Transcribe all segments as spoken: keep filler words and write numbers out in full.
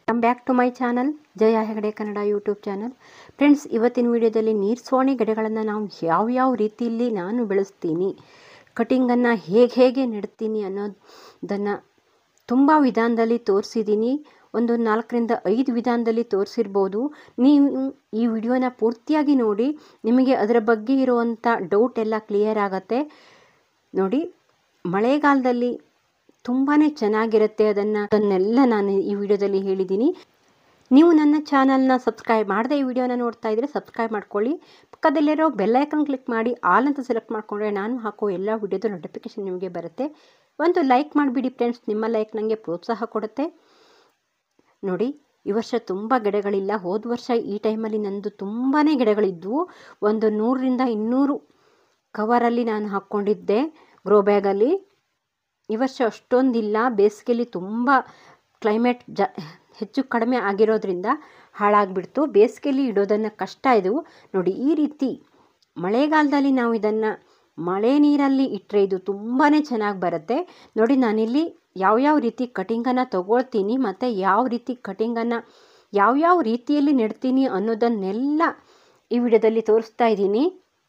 Come back to my channel Jaya Hegde Kannada YouTube channel. Friends, ಇವತ್ತಿನ ವಿಡಿಯೋದಲ್ಲಿ ನೀರ್ಸೋಣಿ ಗಿಡಗಳನ್ನು ನಾವು ಯಾವ್ಯಾವ ರೀತಿಯಲ್ಲಿ ನಾನು ಬೆಳೆಸ್ತೀನಿ, ಕಟಿಂಗನ್ನು ಹೇಗೆ ಹೇಗೆ ನೆಡ್ತೀನಿ ಅನ್ನೋದನ್ನು ತುಂಬ ವಿಧಾನದಲ್ಲಿ ತೋರಿಸಿದ್ದೀನಿ. ಒಂದು ನಾಲ್ಕರಿಂದ ಐದು ವಿಧಾನದಲ್ಲಿ ತೋರಿಸಿರ್ಬೋದು. ನೀವು ಈ ವಿಡಿಯೋನ ಪೂರ್ತಿಯಾಗಿ ನೋಡಿ, ನಿಮಗೆ ಅದರ ಬಗ್ಗೆ ಇರುವಂಥ ಡೌಟ್ ಎಲ್ಲ ಕ್ಲಿಯರ್ ಆಗುತ್ತೆ. ನೋಡಿ, ಮಳೆಗಾಲದಲ್ಲಿ ತುಂಬಾ ಚೆನ್ನಾಗಿರುತ್ತೆ. ಅದನ್ನು ಅದನ್ನೆಲ್ಲ ನಾನು ಈ ವಿಡಿಯೋದಲ್ಲಿ ಹೇಳಿದ್ದೀನಿ. ನೀವು ನನ್ನ ಚಾನಲ್ನ ಸಬ್ಸ್ಕ್ರೈಬ್ ಮಾಡದೆ ಈ ವಿಡಿಯೋನ ನೋಡ್ತಾ ಇದ್ದರೆ ಸಬ್ಸ್ಕ್ರೈಬ್ ಮಾಡ್ಕೊಳ್ಳಿ. ಪಕ್ಕದಲ್ಲಿರೋ ಬೆಲ್ಲೈಕನ್ ಕ್ಲಿಕ್ ಮಾಡಿ ಆಲ್ ಅಂತ ಸೆಲೆಕ್ಟ್ ಮಾಡಿಕೊಂಡ್ರೆ ನಾನು ಹಾಕೋ ಎಲ್ಲ ವಿಡಿಯೋದ ನೋಟಿಫಿಕೇಷನ್ ನಿಮಗೆ ಬರುತ್ತೆ. ಒಂದು ಲೈಕ್ ಮಾಡಿಬಿಡಿ ಫ್ರೆಂಡ್ಸ್, ನಿಮ್ಮ ಲೈಕ್ ನನಗೆ ಪ್ರೋತ್ಸಾಹ ಕೊಡುತ್ತೆ. ನೋಡಿ, ಈ ವರ್ಷ ತುಂಬ ಗಿಡಗಳಿಲ್ಲ. ಹೋದ ವರ್ಷ ಈ ಟೈಮಲ್ಲಿ ನಂದು ತುಂಬಾ ಗಿಡಗಳಿದ್ವು. ಒಂದು ನೂರರಿಂದ ಇನ್ನೂರು ಕವರಲ್ಲಿ ನಾನು ಹಾಕ್ಕೊಂಡಿದ್ದೆ ಗ್ರೋ ಬ್ಯಾಗಲ್ಲಿ. ಈ ವರ್ಷ ಅಷ್ಟೊಂದಿಲ್ಲ. ಬೇಸಿಗೆಯಲ್ಲಿ ತುಂಬ ಕ್ಲೈಮೇಟ್ ಜ ಹೆಚ್ಚು ಕಡಿಮೆ ಆಗಿರೋದ್ರಿಂದ ಹಾಳಾಗಿಬಿಡ್ತು. ಬೇಸಿಗೆಯಲ್ಲಿ ಇಡೋದನ್ನು ಕಷ್ಟ ಇದು. ನೋಡಿ, ಈ ರೀತಿ ಮಳೆಗಾಲದಲ್ಲಿ ನಾವು ಇದನ್ನು ಮಳೆ ನೀರಲ್ಲಿ ಇಟ್ಟರೆ ಇದು ತುಂಬಾ ಚೆನ್ನಾಗಿ ಬರುತ್ತೆ. ನೋಡಿ, ನಾನಿಲ್ಲಿ ಯಾವ್ಯಾವ ರೀತಿ ಕಟಿಂಗನ್ನು ತಗೊಳ್ತೀನಿ ಮತ್ತು ಯಾವ ರೀತಿ ಕಟಿಂಗನ್ನು ಯಾವ್ಯಾವ ರೀತಿಯಲ್ಲಿ ನೆಡ್ತೀನಿ ಅನ್ನೋದನ್ನೆಲ್ಲ ಈ ವಿಡಿಯೋದಲ್ಲಿ ತೋರಿಸ್ತಾ ಇದ್ದೀನಿ.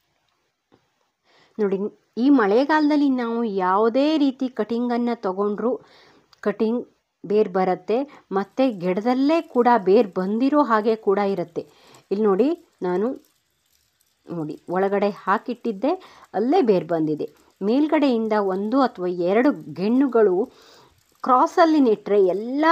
ನೋಡಿ, ಈ ಮಳೆಗಾಲದಲ್ಲಿ ನಾವು ಯಾವುದೇ ರೀತಿ ಕಟಿಂಗನ್ನು ತಗೊಂಡ್ರೂ ಕಟಿಂಗ್ ಬೇರು ಬರುತ್ತೆ ಮತ್ತು ಗಿಡದಲ್ಲೇ ಕೂಡ ಬೇರು ಬಂದಿರೋ ಹಾಗೆ ಕೂಡ ಇರುತ್ತೆ. ಇಲ್ಲಿ ನೋಡಿ, ನಾನು ನೋಡಿ ಒಳಗಡೆ ಹಾಕಿಟ್ಟಿದ್ದೆ, ಅಲ್ಲೇ ಬೇರು ಬಂದಿದೆ. ಮೇಲ್ಗಡೆಯಿಂದ ಒಂದು ಅಥವಾ ಎರಡು ಗೆಣ್ಣುಗಳು ಕ್ರಾಸಲ್ಲಿ ನೆಟ್ಟರೆ ಎಲ್ಲ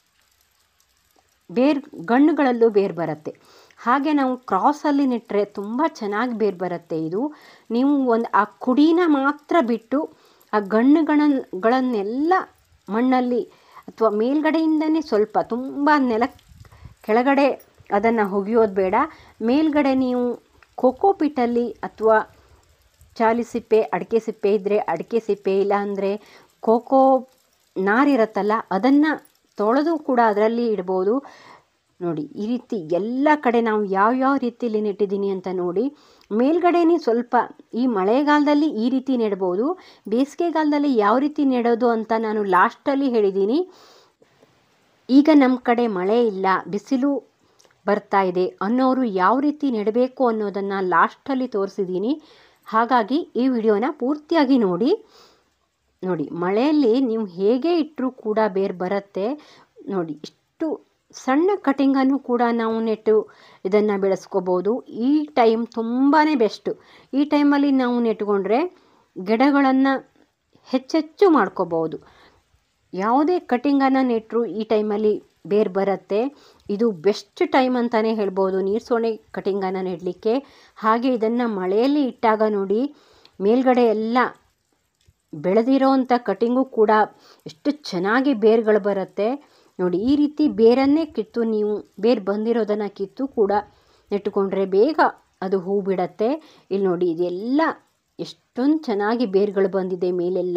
ಬೇರು ಗಣ್ಣುಗಳಲ್ಲೂ ಬೇರು ಬರುತ್ತೆ. ಹಾಗೆ ನಾವು ಕ್ರಾಸಲ್ಲಿ ನೆಟ್ಟರೆ ತುಂಬ ಚೆನ್ನಾಗಿ ಬೇರು ಬರುತ್ತೆ. ಇದು ನೀವು ಒಂದು ಆ ಕುಡಿನ ಮಾತ್ರ ಬಿಟ್ಟು ಆ ಗಣ್ಣುಗಳನ್ನೆಲ್ಲ ಮಣ್ಣಲ್ಲಿ ಅಥವಾ ಮೇಲ್ಗಡೆಯಿಂದನೇ ಸ್ವಲ್ಪ ತುಂಬ ನೆಲ ಕೆಳಗಡೆ ಅದನ್ನು ಒಗೆಯೋದು ಬೇಡ. ಮೇಲ್ಗಡೆ ನೀವು ಕೋಕೋಪಿಟ್ಟಲ್ಲಿ ಅಥವಾ ಚಾಲಿ ಸಿಪ್ಪೆ, ಅಡಿಕೆ ಸಿಪ್ಪೆ ಇದ್ದರೆ ಅಡಿಕೆ ಸಿಪ್ಪೆ, ಇಲ್ಲ ಅಂದರೆ ಕೋಕೋ ನಾರಿರುತ್ತಲ್ಲ ಅದನ್ನು ತೊಳೆದು ಕೂಡ ಅದರಲ್ಲಿ ಇಡ್ಬೋದು. ನೋಡಿ, ಈ ರೀತಿ ಎಲ್ಲ ಕಡೆ ನಾವು ಯಾವ್ಯಾವ ರೀತಿಯಲ್ಲಿ ನೆಟ್ಟಿದ್ದೀನಿ ಅಂತ ನೋಡಿ. ಮೇಲ್ಗಡೆನೇ ಸ್ವಲ್ಪ ಈ ಮಳೆಗಾಲದಲ್ಲಿ ಈ ರೀತಿ ನೆಡ್ಬೋದು. ಬೇಸಿಗೆಗಾಲದಲ್ಲಿ ಯಾವ ರೀತಿ ನೆಡೋದು ಅಂತ ನಾನು ಲಾಸ್ಟಲ್ಲಿ ಹೇಳಿದ್ದೀನಿ. ಈಗ ನಮ್ಮ ಕಡೆ ಮಳೆ ಇಲ್ಲ, ಬಿಸಿಲು ಬರ್ತಾ ಇದೆ ಅನ್ನೋರು ಯಾವ ರೀತಿ ನೆಡಬೇಕು ಅನ್ನೋದನ್ನು ಲಾಸ್ಟಲ್ಲಿ ತೋರಿಸಿದ್ದೀನಿ. ಹಾಗಾಗಿ ಈ ವಿಡಿಯೋನ ಪೂರ್ತಿಯಾಗಿ ನೋಡಿ. ನೋಡಿ, ಮಳೆಯಲ್ಲಿ ನೀವು ಹೇಗೆ ಇಟ್ಟರೂ ಕೂಡ ಬೇರು ಬರುತ್ತೆ. ನೋಡಿ, ಇಷ್ಟು ಸಣ್ಣ ಕಟಿಂಗನ್ನು ಕೂಡ ನಾವು ನೆಟ್ಟು ಇದನ್ನು ಬೆಳೆಸ್ಕೋಬೋದು. ಈ ಟೈಮ್ ತುಂಬಾ ಬೆಸ್ಟು. ಈ ಟೈಮಲ್ಲಿ ನಾವು ನೆಟ್ಕೊಂಡ್ರೆ ಗಿಡಗಳನ್ನು ಹೆಚ್ಚೆಚ್ಚು ಮಾಡ್ಕೋಬೋದು. ಯಾವುದೇ ಕಟಿಂಗನ್ನು ನೆಟ್ಟರು ಈ ಟೈಮಲ್ಲಿ ಬೇರು ಬರುತ್ತೆ. ಇದು ಬೆಸ್ಟ್ ಟೈಮ್ ಅಂತಲೇ ಹೇಳ್ಬೋದು ನೀರ್ಸೋಣೆ ಕಟಿಂಗನ್ನು ನೆಡಲಿಕ್ಕೆ. ಹಾಗೆ ಇದನ್ನು ಮಳೆಯಲ್ಲಿ ಇಟ್ಟಾಗ ನೋಡಿ, ಮೇಲ್ಗಡೆ ಎಲ್ಲ ಬೆಳೆದಿರೋ ಅಂಥ ಕಟಿಂಗು ಕೂಡ ಎಷ್ಟು ಚೆನ್ನಾಗಿ ಬೇರುಗಳು ಬರುತ್ತೆ. ನೋಡಿ, ಈ ರೀತಿ ಬೇರನ್ನೇ ಕಿತ್ತು ನೀವು ಬೇರು ಬಂದಿರೋದನ್ನು ಕಿತ್ತು ಕೂಡ ನೆಟ್ಟುಕೊಂಡ್ರೆ ಬೇಗ ಅದು ಹೂ ಬಿಡತ್ತೆ. ಇಲ್ಲಿ ನೋಡಿ, ಇದೆಲ್ಲ ಎಷ್ಟೊಂದು ಚೆನ್ನಾಗಿ ಬೇರುಗಳು ಬಂದಿದೆ ಮೇಲೆಲ್ಲ.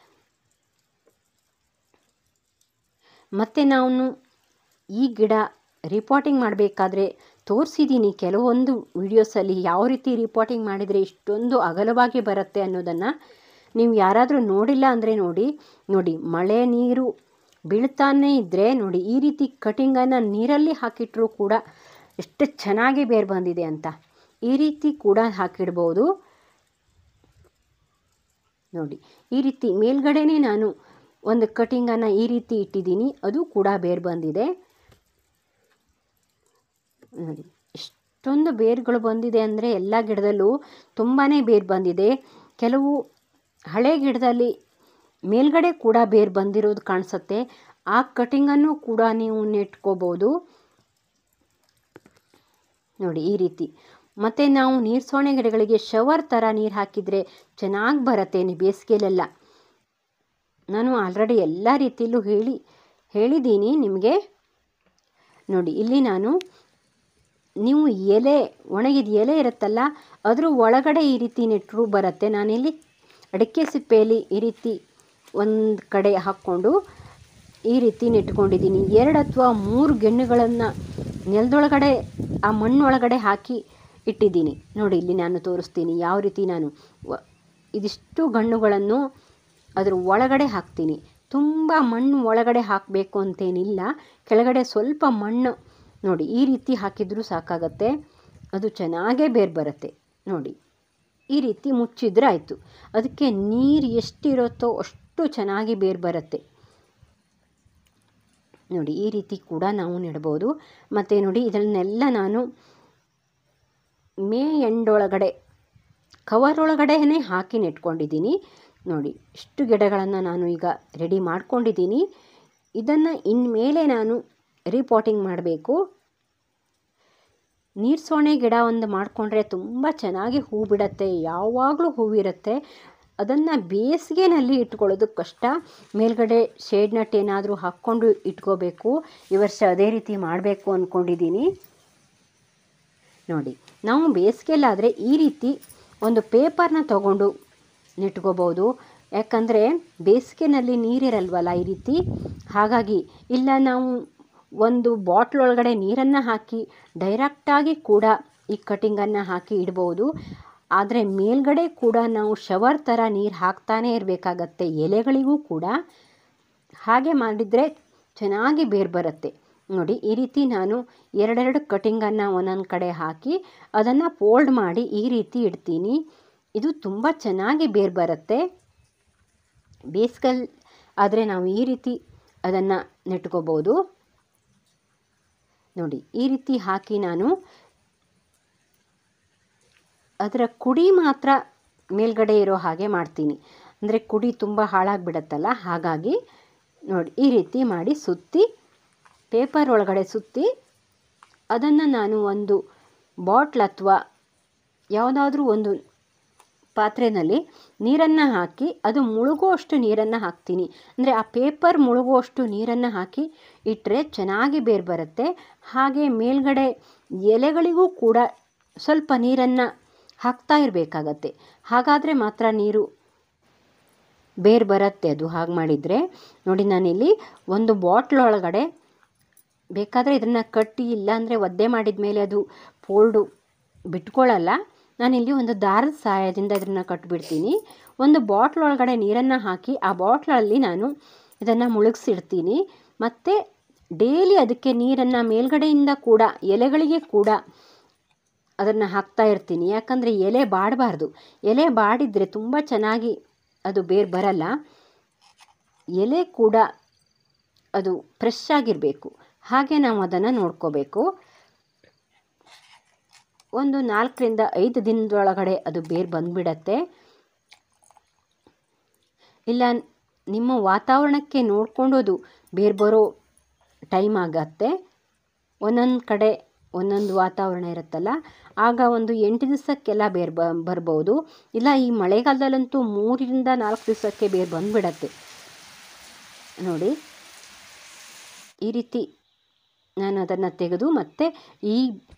ಮತ್ತು ನಾನು ಈ ಗಿಡ ರಿಪೋರ್ಟಿಂಗ್ ಮಾಡಬೇಕಾದ್ರೆ ತೋರಿಸಿದ್ದೀನಿ ಕೆಲವೊಂದು ವಿಡಿಯೋಸಲ್ಲಿ ಯಾವ ರೀತಿ ರಿಪೋರ್ಟಿಂಗ್ ಮಾಡಿದರೆ ಇಷ್ಟೊಂದು ಅಗಲವಾಗಿ ಬರುತ್ತೆ ಅನ್ನೋದನ್ನು. ನೀವು ಯಾರಾದರೂ ನೋಡಿಲ್ಲ ಅಂದರೆ ನೋಡಿ. ನೋಡಿ, ಮಳೆ ನೀರು ಬೀಳ್ತಾನೇ ಇದ್ದರೆ ನೋಡಿ, ಈ ರೀತಿ ಕಟಿಂಗನ್ನು ನೀರಲ್ಲಿ ಹಾಕಿಟ್ರೂ ಕೂಡ ಎಷ್ಟು ಚೆನ್ನಾಗಿ ಬೇರು ಬಂದಿದೆ ಅಂತ ಈ ರೀತಿ ಕೂಡ ಹಾಕಿಡ್ಬೋದು. ನೋಡಿ, ಈ ರೀತಿ ಮೇಲ್ಗಡೆನೇ ನಾನು ಒಂದು ಕಟಿಂಗನ್ನು ಈ ರೀತಿ ಇಟ್ಟಿದ್ದೀನಿ, ಅದು ಕೂಡ ಬೇರು ಬಂದಿದೆ. ನೋಡಿ, ಇಷ್ಟೊಂದು ಬೇರುಗಳು ಬಂದಿದೆ ಅಂದರೆ ಎಲ್ಲ ಗಿಡದಲ್ಲೂ ತುಂಬಾ ಬೇರು ಬಂದಿದೆ. ಕೆಲವು ಹಳೆ ಗಿಡದಲ್ಲಿ ಮೇಲ್ಗಡೆ ಕೂಡ ಬೇರು ಬಂದಿರೋದು ಕಾಣಿಸುತ್ತೆ. ಆ ಕಟಿಂಗನ್ನು ಕೂಡ ನೀವು ನೆಟ್ಕೋಬೋದು. ನೋಡಿ, ಈ ರೀತಿ. ಮತ್ತು ನಾವು ನೀರ್ಸೋಣೆ ಗಿಡಗಳಿಗೆ ಶವರ್ ಥರ ನೀರು ಹಾಕಿದರೆ ಚೆನ್ನಾಗಿ ಬರುತ್ತೆ ಬೇಸಿಗೆಲೆಲ್ಲ. ನಾನು ಆಲ್ರೆಡಿ ಎಲ್ಲ ರೀತಿಯಲ್ಲೂ ಹೇಳಿ ಹೇಳಿದ್ದೀನಿ ನಿಮಗೆ. ನೋಡಿ, ಇಲ್ಲಿ ನಾನು ನೀವು ಎಲೆ ಒಣಗಿದ ಎಲೆ ಇರುತ್ತಲ್ಲ ಅದ್ರ ಒಳಗಡೆ ಈ ರೀತಿ ನೆಟ್ಟರು ಬರುತ್ತೆ. ನಾನಿಲ್ಲಿ ಅಡಿಕೆ ಸಿಪ್ಪೆಯಲ್ಲಿ ಈ ರೀತಿ ಒಂದು ಕಡೆ ಹಾಕ್ಕೊಂಡು ಈ ರೀತಿ ನೆಟ್ಕೊಂಡಿದ್ದೀನಿ. ಎರಡು ಅಥವಾ ಮೂರು ಗೆಣ್ಣುಗಳನ್ನು ನೆಲದೊಳಗಡೆ ಆ ಮಣ್ಣೊಳಗಡೆ ಹಾಕಿ ಇಟ್ಟಿದ್ದೀನಿ. ನೋಡಿ, ಇಲ್ಲಿ ನಾನು ತೋರಿಸ್ತೀನಿ ಯಾವ ರೀತಿ ನಾನು ಇದಿಷ್ಟು ಗಣ್ಣುಗಳನ್ನು ಅದ್ರ ಒಳಗಡೆ ಹಾಕ್ತೀನಿ. ತುಂಬ ಮಣ್ಣು ಒಳಗಡೆ ಹಾಕಬೇಕು ಅಂತೇನಿಲ್ಲ, ಕೆಳಗಡೆ ಸ್ವಲ್ಪ ಮಣ್ಣು ನೋಡಿ ಈ ರೀತಿ ಹಾಕಿದರೂ ಸಾಕಾಗತ್ತೆ, ಅದು ಚೆನ್ನಾಗೇ ಬೇರು ಬರುತ್ತೆ. ನೋಡಿ ಈ ರೀತಿ ಮುಚ್ಚಿದ್ರೆ ಆಯಿತು. ಅದಕ್ಕೆ ನೀರು ಎಷ್ಟಿರುತ್ತೋ ಅಷ್ಟು ಚೆನ್ನಾಗಿ ಬೇರು ಬರುತ್ತೆ. ನೋಡಿ ಈ ರೀತಿ ಕೂಡ ನಾವು ನೆಡ್ಬೋದು. ಮತ್ತು ನೋಡಿ ಇದನ್ನೆಲ್ಲ ನಾನು ಮೇ ಎಂಡ್ ಒಳಗಡೆ ಕವರ್ ಒಳಗಡೆನೇ ಹಾಕಿ ನೆಟ್ಕೊಂಡಿದ್ದೀನಿ. ನೋಡಿ ಇಷ್ಟು ಗಿಡಗಳನ್ನು ನಾನು ಈಗ ರೆಡಿ ಮಾಡ್ಕೊಂಡಿದ್ದೀನಿ. ಇದನ್ನು ಇನ್ಮೇಲೆ ನಾನು ರೀಪಾಟಿಂಗ್ ಮಾಡಬೇಕು. ನೀರು ಸೋಣೆ ಗಿಡ ಒಂದು ಮಾಡಿಕೊಂಡ್ರೆ ತುಂಬ ಚೆನ್ನಾಗಿ ಹೂ ಬಿಡುತ್ತೆ, ಯಾವಾಗಲೂ ಹೂವಿರುತ್ತೆ. ಅದನ್ನು ಬೇಸಿಗೆನಲ್ಲಿ ಇಟ್ಕೊಳ್ಳೋದು ಕಷ್ಟ. ಮೇಲ್ಗಡೆ ಶೇಡ್ ನಟ್ ಏನಾದರೂ ಹಾಕ್ಕೊಂಡು ಇಟ್ಕೋಬೇಕು. ಈ ವರ್ಷ ಅದೇ ರೀತಿ ಮಾಡಬೇಕು ಅಂದ್ಕೊಂಡಿದ್ದೀನಿ. ನೋಡಿ ನಾವು ಬೇಸಿಗೆಯಲ್ಲಾದರೆ ಈ ರೀತಿ ಒಂದು ಪೇಪರ್ನ ತಗೊಂಡು ನೆಟ್ಕೋಬೋದು. ಯಾಕಂದರೆ ಬೇಸಿಗೆನಲ್ಲಿ ನೀರಿರಲ್ವಲ್ಲ ಈ ರೀತಿ, ಹಾಗಾಗಿ ಇಲ್ಲ ನಾವು ಒಂದು ಬಾಟ್ಲ್ ಒಳಗಡೆ ನೀರನ್ನು ಹಾಕಿ ಡೈರೆಕ್ಟಾಗಿ ಕೂಡ ಈ ಕಟಿಂಗನ್ನು ಹಾಕಿ ಇಡ್ಬೋದು. ಆದರೆ ಮೇಲ್ಗಡೆ ಕೂಡ ನಾವು ಶವರ್ ಥರ ನೀರು ಹಾಕ್ತಾನೇ ಇರಬೇಕಾಗತ್ತೆ ಎಲೆಗಳಿಗೂ ಕೂಡ. ಹಾಗೆ ಮಾಡಿದರೆ ಚೆನ್ನಾಗಿ ಬೇರು ಬರುತ್ತೆ. ನೋಡಿ ಈ ರೀತಿ ನಾನು ಎರಡೆರಡು ಕಟಿಂಗನ್ನು ಒಂದೊಂದು ಕಡೆ ಹಾಕಿ ಅದನ್ನು ಫೋಲ್ಡ್ ಮಾಡಿ ಈ ರೀತಿ ಇಡ್ತೀನಿ. ಇದು ತುಂಬ ಚೆನ್ನಾಗಿ ಬೇರು ಬರುತ್ತೆ. ಬೇಸಿಗೆಲ್ ಆದರೆ ನಾವು ಈ ರೀತಿ ಅದನ್ನು ನೆಟ್ಕೋಬೋದು. ನೋಡಿ ಈ ರೀತಿ ಹಾಕಿ ನಾನು ಅದರ ಕುಡಿ ಮಾತ್ರ ಮೇಲ್ಗಡೆ ಇರೋ ಹಾಗೆ ಮಾಡ್ತೀನಿ. ಅಂದರೆ ಕುಡಿ ತುಂಬ ಹಾಳಾಗಿಬಿಡತ್ತಲ್ಲ, ಹಾಗಾಗಿ ನೋಡಿ ಈ ರೀತಿ ಮಾಡಿ ಸುತ್ತಿ ಪೇಪರ್ ಒಳಗಡೆ ಸುತ್ತಿ ಅದನ್ನು ನಾನು ಒಂದು ಬಾಟ್ಲ್ ಅಥವಾ ಯಾವುದಾದ್ರೂ ಒಂದು ಪಾತ್ರೆಯಲ್ಲಿ ನೀರನ್ನು ಹಾಕಿ ಅದು ಮುಳುಗುವಷ್ಟು ನೀರನ್ನು ಹಾಕ್ತೀನಿ. ಅಂದರೆ ಆ ಪೇಪರ್ ಮುಳುಗುವಷ್ಟು ನೀರನ್ನು ಹಾಕಿ ಇಟ್ಟರೆ ಚೆನ್ನಾಗಿ ಬೇರು ಬರುತ್ತೆ. ಹಾಗೆ ಮೇಲ್ಗಡೆ ಎಲೆಗಳಿಗೂ ಕೂಡ ಸ್ವಲ್ಪ ನೀರನ್ನು ಹಾಕ್ತಾ ಇರಬೇಕಾಗತ್ತೆ. ಹಾಗಾದರೆ ಮಾತ್ರ ನೀರು ಬೇರು ಬರುತ್ತೆ. ಅದು ಹಾಗೆ ಮಾಡಿದರೆ ನೋಡಿ ನಾನಿಲ್ಲಿ ಒಂದು ಬಾಟ್ಲ್ ಒಳಗಡೆ ಬೇಕಾದರೆ ಇದನ್ನು ಕಟ್ಟಿ, ಇಲ್ಲಾಂದರೆ ಒದ್ದೆ ಮಾಡಿದ ಮೇಲೆ ಅದು ಫೋಲ್ಡು ಬಿಟ್ಕೊಳ್ಳಲ್ಲ. ನಾನಿಲ್ಲಿ ಒಂದು ದಾರದ ಸಹಾಯದಿಂದ ಇದನ್ನು ಕಟ್ಟಿಬಿಡ್ತೀನಿ. ಒಂದು ಬಾಟ್ಲ್ ಒಳಗಡೆ ನೀರನ್ನು ಹಾಕಿ ಆ ಬಾಟ್ಲಲ್ಲಿ ನಾನು ಇದನ್ನು ಮುಳುಗಿಸಿಡ್ತೀನಿ. ಮತ್ತು ಡೈಲಿ ಅದಕ್ಕೆ ನೀರನ್ನು ಮೇಲ್ಗಡೆಯಿಂದ ಕೂಡ ಎಲೆಗಳಿಗೆ ಕೂಡ ಅದನ್ನು ಹಾಕ್ತಾ ಇರ್ತೀನಿ. ಯಾಕಂದರೆ ಎಲೆ ಬಾಡಬಾರ್ದು. ಎಲೆ ಬಾಡಿದರೆ ತುಂಬ ಚೆನ್ನಾಗಿ ಅದು ಬೇರು ಬರಲ್ಲ. ಎಲೆ ಕೂಡ ಅದು ಫ್ರೆಶ್ ಆಗಿರಬೇಕು. ಹಾಗೆ ನಾವು ಅದನ್ನು ನೋಡ್ಕೋಬೇಕು. ಒಂದು ನಾಲ್ಕರಿಂದ ಐದು ದಿನದೊಳಗಡೆ ಅದು ಬೇರು ಬಂದುಬಿಡತ್ತೆ. ಇಲ್ಲ ನಿಮ್ಮ ವಾತಾವರಣಕ್ಕೆ ನೋಡಿಕೊಂಡು ಅದು ಬೇರು ಬರೋ ಟೈಮ್ ಆಗತ್ತೆ. ಒಂದೊಂದು ಕಡೆ ಒಂದೊಂದು ವಾತಾವರಣ ಇರುತ್ತಲ್ಲ, ಆಗ ಒಂದು ಎಂಟು ದಿವಸಕ್ಕೆಲ್ಲ ಬೇರು ಬ ಬರ್ಬೋದು. ಇಲ್ಲ ಈ ಮಳೆಗಾಲದಲ್ಲಂತೂ ಮೂರರಿಂದ ನಾಲ್ಕು ದಿವಸಕ್ಕೆ ಬೇರು ಬಂದುಬಿಡತ್ತೆ. ನೋಡಿ ಈ ರೀತಿ ನಾನು ಅದನ್ನು ತೆಗೆದು ಮತ್ತೆ ಈ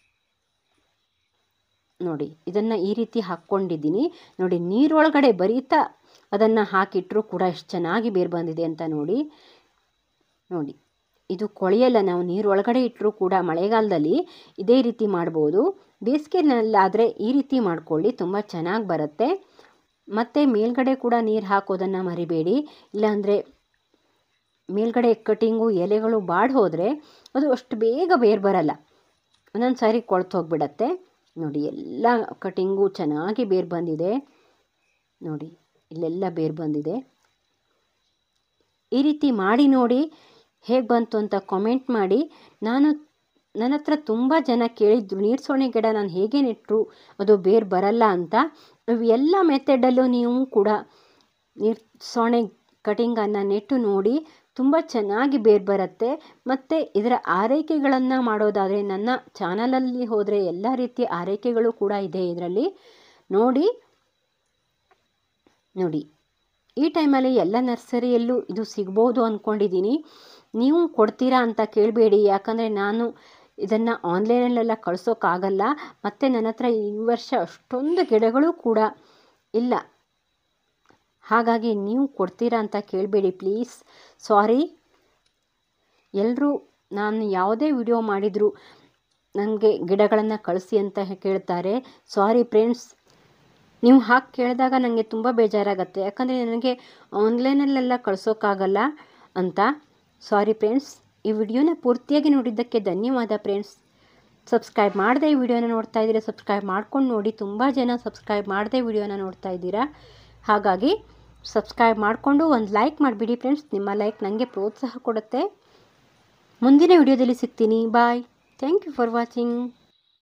ನೋಡಿ ಇದನ್ನು ಈ ರೀತಿ ಹಾಕ್ಕೊಂಡಿದ್ದೀನಿ. ನೋಡಿ ನೀರೊಳಗಡೆ ಬರೀತಾ ಅದನ್ನು ಹಾಕಿಟ್ಟರೂ ಕೂಡ ಎಷ್ಟು ಚೆನ್ನಾಗಿ ಬೇರು ಬಂದಿದೆ ಅಂತ ನೋಡಿ. ನೋಡಿ ಇದು ಕೊಳೆಯಲ್ಲ. ನಾವು ನೀರೊಳಗಡೆ ಇಟ್ಟರೂ ಕೂಡ ಮಳೆಗಾಲದಲ್ಲಿ ಇದೇ ರೀತಿ ಮಾಡ್ಬೋದು. ಬೇಸಿಗೆನಲ್ಲಾದರೆ ಈ ರೀತಿ ಮಾಡ್ಕೊಳ್ಳಿ, ತುಂಬ ಚೆನ್ನಾಗಿ ಬರುತ್ತೆ. ಮತ್ತು ಮೇಲ್ಗಡೆ ಕೂಡ ನೀರು ಹಾಕೋದನ್ನು ಮರಿಬೇಡಿ. ಇಲ್ಲಾಂದರೆ ಮೇಲ್ಗಡೆ ಕಟಿಂಗು ಎಲೆಗಳು ಬಾಡಿ ಹೋದರೆ ಅದು ಅಷ್ಟು ಬೇಗ ಬೇರು ಬರಲ್ಲ, ಒಂದೊಂದು ಸಾರಿ ಕೊಳ್ತು ಹೋಗಿಬಿಡತ್ತೆ. ನೋಡಿ ಎಲ್ಲ ಕಟಿಂಗು ಚೆನ್ನಾಗಿ ಬೇರು ಬಂದಿದೆ. ನೋಡಿ ಇಲ್ಲೆಲ್ಲ ಬೇರು ಬಂದಿದೆ. ಈ ರೀತಿ ಮಾಡಿ ನೋಡಿ ಹೇಗೆ ಬಂತು ಅಂತ ಕಾಮೆಂಟ್ ಮಾಡಿ. ನಾನು ನನ್ನ ಹತ್ರ ತುಂಬ ಜನ ಕೇಳಿದ್ರು, ನೀರು ಸೋಣೆ ಗಿಡ ನಾನು ಹೇಗೆ ನೆಟ್ಟರು ಅದು ಬೇರು ಬರಲ್ಲ ಅಂತ. ಎಲ್ಲ ಮೆಥಡಲ್ಲೂ ನೀವು ಕೂಡ ನೀರು ಸೋಣೆ ಕಟಿಂಗನ್ನು ನೆಟ್ಟು ನೋಡಿ, ತುಂಬ ಚೆನ್ನಾಗಿ ಬೇರು ಬರುತ್ತೆ. ಮತ್ತು ಇದರ ಆರೈಕೆಗಳನ್ನು ಮಾಡೋದಾದರೆ ನನ್ನ ಚಾನಲಲ್ಲಿ ಹೋದರೆ ಎಲ್ಲ ರೀತಿಯ ಆರೈಕೆಗಳು ಕೂಡ ಇದೆ ಇದರಲ್ಲಿ ನೋಡಿ. ನೋಡಿ ಈ ಟೈಮಲ್ಲಿ ಎಲ್ಲ ನರ್ಸರಿಯಲ್ಲೂ ಇದು ಸಿಗ್ಬೋದು ಅಂದ್ಕೊಂಡಿದ್ದೀನಿ. ನೀವು ಕೊಡ್ತೀರಾ ಅಂತ ಕೇಳಬೇಡಿ, ಯಾಕಂದರೆ ನಾನು ಇದನ್ನು ಆನ್ಲೈನಲ್ಲೆಲ್ಲ ಕಳ್ಸೋಕ್ಕಾಗಲ್ಲ. ಮತ್ತು ನನ್ನ ಹತ್ರ ಈ ವರ್ಷ ಅಷ್ಟೊಂದು ಗಿಡಗಳು ಕೂಡ ಇಲ್ಲ, ಹಾಗಾಗಿ ನೀವು ಕೊಡ್ತೀರಾ ಅಂತ ಕೇಳಬೇಡಿ ಪ್ಲೀಸ್. ಸಾರಿ. ಎಲ್ಲರೂ ನಾನು ಯಾವುದೇ ವಿಡಿಯೋ ಮಾಡಿದರೂ ನನಗೆ ಗಿಡಗಳನ್ನು ಕಳಿಸಿ ಅಂತ ಕೇಳ್ತಾರೆ. ಸಾರಿ ಫ್ರೆಂಡ್ಸ್, ನೀವು ಹಾಗೆ ಕೇಳಿದಾಗ ನನಗೆ ತುಂಬ ಬೇಜಾರಾಗುತ್ತೆ, ಯಾಕಂದರೆ ನನಗೆ ಆನ್ಲೈನಲ್ಲೆಲ್ಲ ಕಳ್ಸೋಕ್ಕಾಗಲ್ಲ ಅಂತ. Sorry friends. ಈ ವಿಡಿಯೋನ ಪೂರ್ತಿಯಾಗಿ ನೋಡಿದ್ದಕ್ಕೆ ಧನ್ಯವಾದ ಫ್ರೆಂಡ್ಸ್. ಸಬ್ಸ್ಕ್ರೈಬ್ ಮಾಡದೆ ಈ ವಿಡಿಯೋನ ನೋಡ್ತಾ ಇದ್ದೀರಾ, ಸಬ್ಸ್ಕ್ರೈಬ್ ಮಾಡ್ಕೊಂಡು ನೋಡಿ. ತುಂಬ ಜನ ಸಬ್ಸ್ಕ್ರೈಬ್ ಮಾಡದೆ ವಿಡಿಯೋನ ನೋಡ್ತಾ ಇದ್ದೀರಾ, ಹಾಗಾಗಿ ಸಬ್ಸ್ಕ್ರೈಬ್ ಮಾಡಿಕೊಂಡು ಒಂದು ಲೈಕ್ ಮಾಡಿಬಿಡಿ ಫ್ರೆಂಡ್ಸ್. ನಿಮ್ಮ ಲೈಕ್ ನನಗೆ ಪ್ರೋತ್ಸಾಹ ಕೊಡುತ್ತೆ. ಮುಂದಿನ ವಿಡಿಯೋದಲ್ಲಿ ಸಿಗ್ತೀನಿ. Bye. Thank you for watching.